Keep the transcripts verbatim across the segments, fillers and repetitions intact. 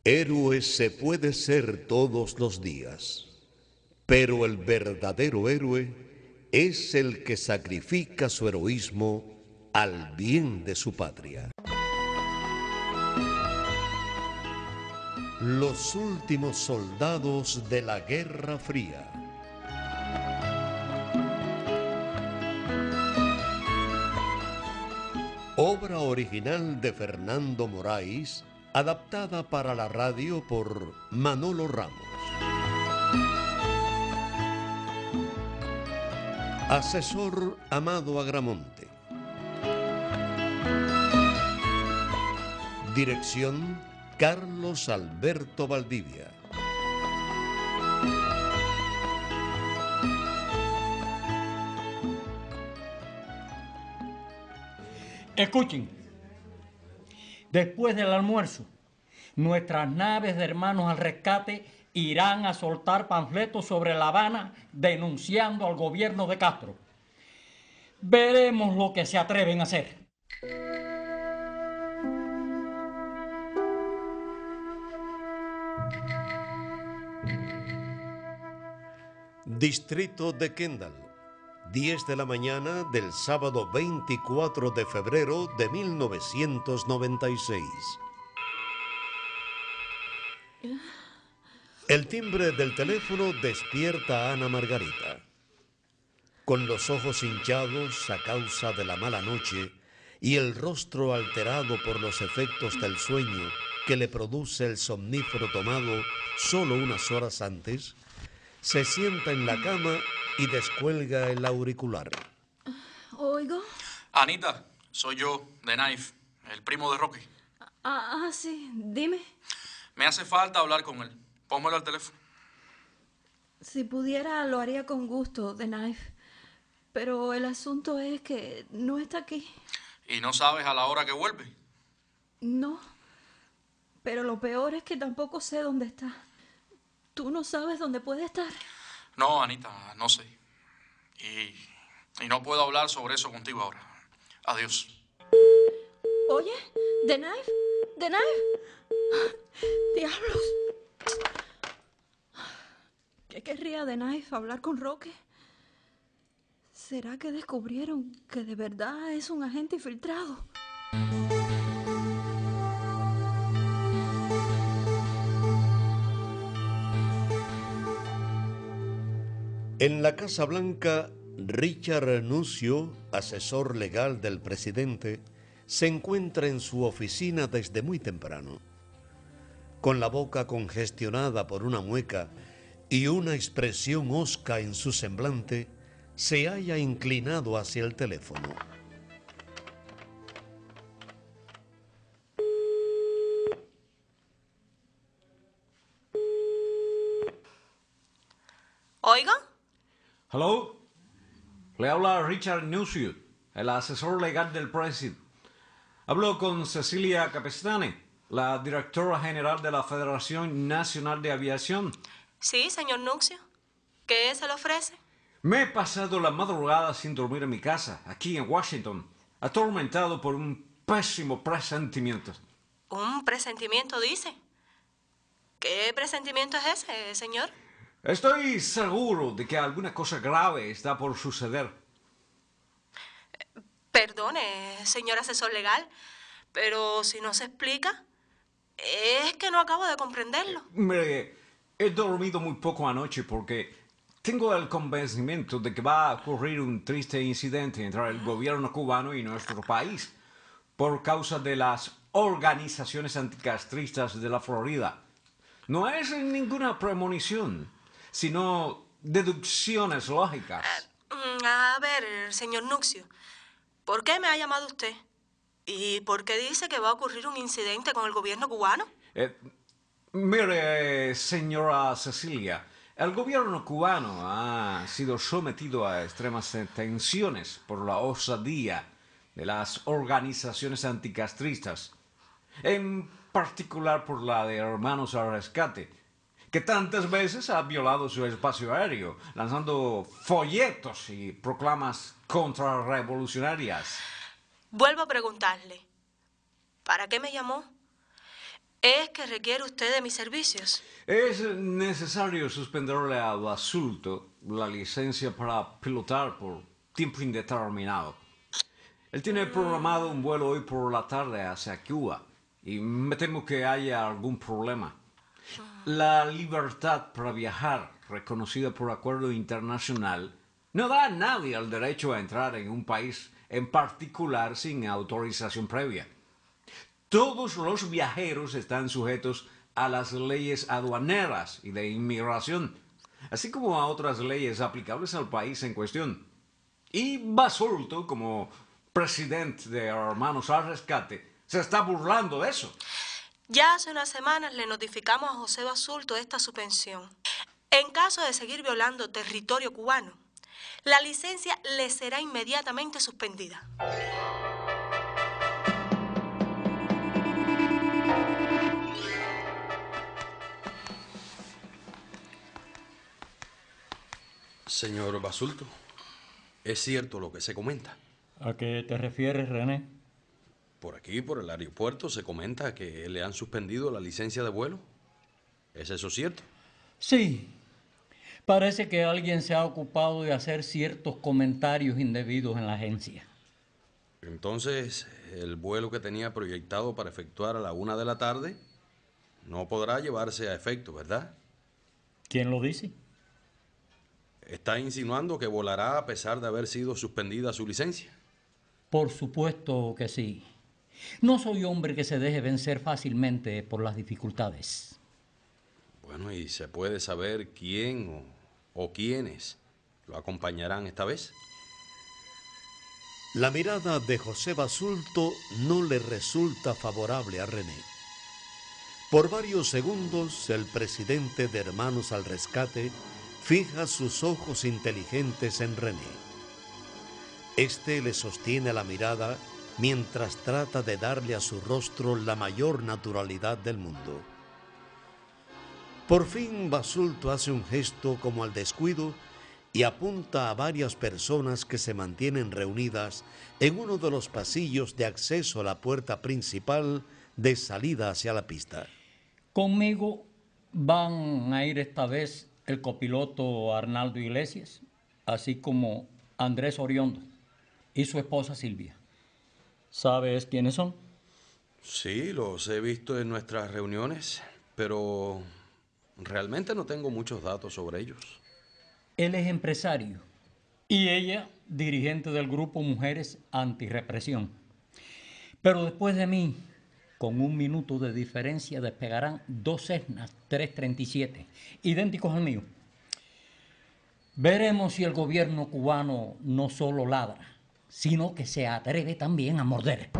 Héroe se puede ser todos los días, pero el verdadero héroe es el que sacrifica su heroísmo al bien de su patria. Los últimos soldados de la Guerra Fría. Obra original de Fernando Moraes, adaptada para la radio por Manolo Ramos. Asesor Amado Agramonte. Dirección Carlos Alberto Valdivia. Escuchen, después del almuerzo, nuestras naves de Hermanos al Rescate irán a soltar panfletos sobre La Habana denunciando al gobierno de Castro. Veremos lo que se atreven a hacer. Distrito de Kendall, diez de la mañana del sábado veinticuatro de febrero de mil novecientos noventa y seis. El timbre del teléfono despierta a Ana Margarita. Con los ojos hinchados a causa de la mala noche y el rostro alterado por los efectos del sueño que le produce el somnífero tomado solo unas horas antes, se sienta en la cama y descuelga el auricular. ¿Oigo? Anita, soy yo, The Knife, el primo de Rocky. Ah, ah, sí, dime. Me hace falta hablar con él. Pónmelo al teléfono. Si pudiera, lo haría con gusto, The Knife. Pero el asunto es que no está aquí. ¿Y no sabes a la hora que vuelve? No. Pero lo peor es que tampoco sé dónde está. ¿Tú no sabes dónde puede estar? No, Anita, no sé. Y, y no puedo hablar sobre eso contigo ahora. Adiós. Oye, The Knife, The Knife. ¡Diablos! ¿Qué querría The Knife hablar con Roque? ¿Será que descubrieron que de verdad es un agente infiltrado? En la Casa Blanca, Richard Nuncio, asesor legal del presidente, se encuentra en su oficina desde muy temprano. Con la boca congestionada por una mueca y una expresión hosca en su semblante, se halla inclinado hacia el teléfono. ¿Oiga? Hello, le habla Richard Nuncio, el asesor legal del presidente. Hablo con Cecilia Capestany, la directora general de la Federación Nacional de Aviación. Sí, señor Nuncio. ¿Qué se le ofrece? Me he pasado la madrugada sin dormir en mi casa, aquí en Washington, atormentado por un pésimo presentimiento. ¿Un presentimiento, dice? ¿Qué presentimiento es ese, señor? Estoy seguro de que alguna cosa grave está por suceder. Perdone, señor asesor legal, pero si no se explica, es que no acabo de comprenderlo. Mire, he dormido muy poco anoche porque tengo el convencimiento de que va a ocurrir un triste incidente entre el gobierno cubano y nuestro país por causa de las organizaciones anticastristas de la Florida. No es ninguna premonición, sino deducciones lógicas. Uh, a ver, señor Nuncio, ¿por qué me ha llamado usted? ¿Y por qué dice que va a ocurrir un incidente con el gobierno cubano? Eh, mire, señora Cecilia, el gobierno cubano ha sido sometido a extremas tensiones por la osadía de las organizaciones anticastristas, en particular por la de Hermanos al Rescate, que tantas veces ha violado su espacio aéreo, lanzando folletos y proclamas contrarrevolucionarias. Vuelvo a preguntarle, ¿para qué me llamó? ¿Es que requiere usted de mis servicios? Es necesario suspenderle a Basulto la licencia para pilotar por tiempo indeterminado. Él tiene programado un vuelo hoy por la tarde hacia Cuba y me temo que haya algún problema. La libertad para viajar, reconocida por acuerdo internacional, no da a nadie el derecho a entrar en un país en particular sin autorización previa. Todos los viajeros están sujetos a las leyes aduaneras y de inmigración, así como a otras leyes aplicables al país en cuestión. Y Basulto, como presidente de Hermanos al Rescate, se está burlando de eso. Ya hace unas semanas le notificamos a José Basulto esta suspensión. En caso de seguir violando territorio cubano, la licencia le será inmediatamente suspendida. Señor Basulto, ¿es cierto lo que se comenta? ¿A qué te refieres, René? Por aquí, por el aeropuerto, se comenta que le han suspendido la licencia de vuelo. ¿Es eso cierto? Sí. Parece que alguien se ha ocupado de hacer ciertos comentarios indebidos en la agencia. Entonces, el vuelo que tenía proyectado para efectuar a la una de la tarde no podrá llevarse a efecto, ¿verdad? ¿Quién lo dice? ¿Está insinuando que volará a pesar de haber sido suspendida su licencia? Por supuesto que sí. No soy hombre que se deje vencer fácilmente por las dificultades. Bueno, ¿y se puede saber quién o, o quiénes lo acompañarán esta vez? La mirada de José Basulto no le resulta favorable a René. Por varios segundos, el presidente de Hermanos al Rescate fija sus ojos inteligentes en René. Este le sostiene la mirada mientras trata de darle a su rostro la mayor naturalidad del mundo. Por fin Basulto hace un gesto como al descuido y apunta a varias personas que se mantienen reunidas en uno de los pasillos de acceso a la puerta principal de salida hacia la pista. Conmigo van a ir esta vez el copiloto Arnaldo Iglesias, así como Andrés Oriondo y su esposa Silvia. ¿Sabes quiénes son? Sí, los he visto en nuestras reuniones, pero realmente no tengo muchos datos sobre ellos. Él es empresario y ella dirigente del grupo Mujeres Antirrepresión. Pero después de mí, con un minuto de diferencia, despegarán dos Cessna trescientos treinta y siete, idénticos al mío. Veremos si el gobierno cubano no solo ladra, sino que se atreve también a morder.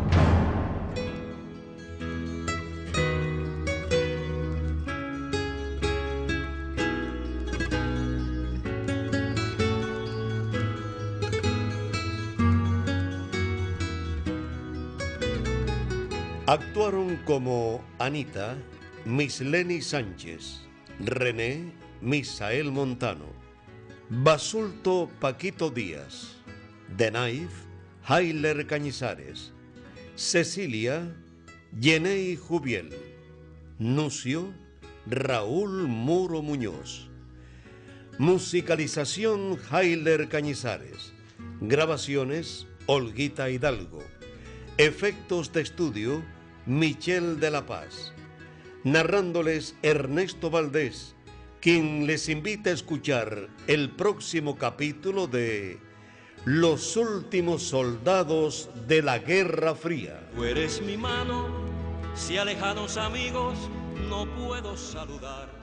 Actuaron como Anita, Miss Lenny Sánchez, René, Misael Montano, Basulto, Paquito Díaz, The Knife, Hayler Cañizares, Cecilia, Yeney Jubiel, Nucio, Raúl Muro Muñoz. Musicalización, Hayler Cañizares. Grabaciones, Olguita Hidalgo. Efectos de estudio, Michel de la Paz. Narrándoles Ernesto Valdés, quien les invita a escuchar el próximo capítulo de Los últimos soldados de la Guerra Fría. Tú eres mi mano, si alejados amigos no puedo saludar.